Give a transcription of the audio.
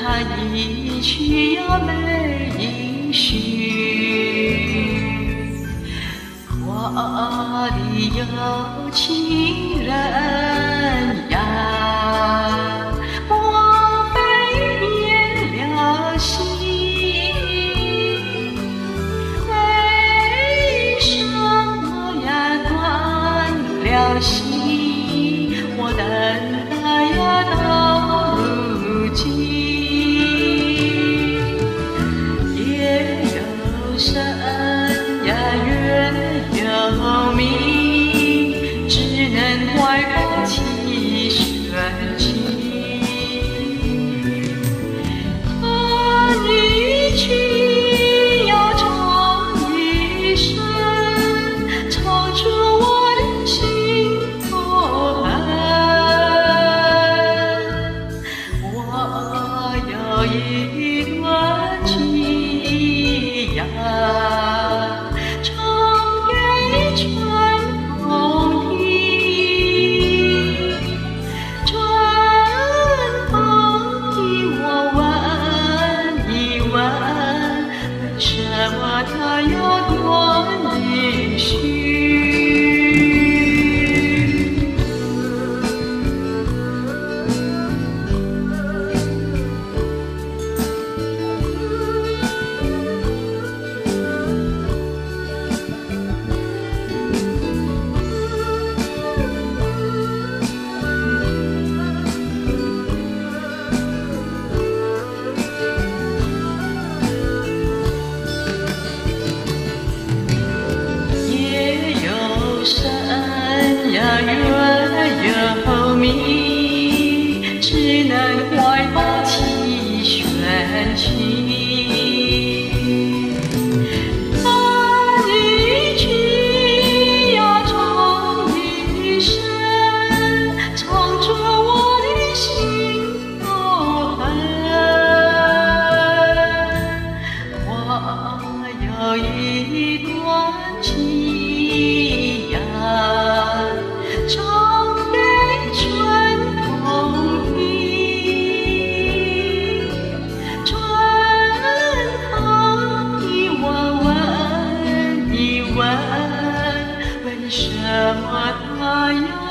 他一去呀没音讯，花里有情人呀，莫非变了心？为什么呀断了心？我等待呀到如今，夜有深呀月有明，只能怀抱起深情。他一去呀唱一声，唱出我的心头恨。我有一段情呀，唱给春风听。春风替我问一问，为什么他要断音讯？深呀月有明，只能怀抱起玄情。他一去呀唱一声，唱出我的心头恨。我有一段情呀，唱给春风听。春风替我问一问，为什么他要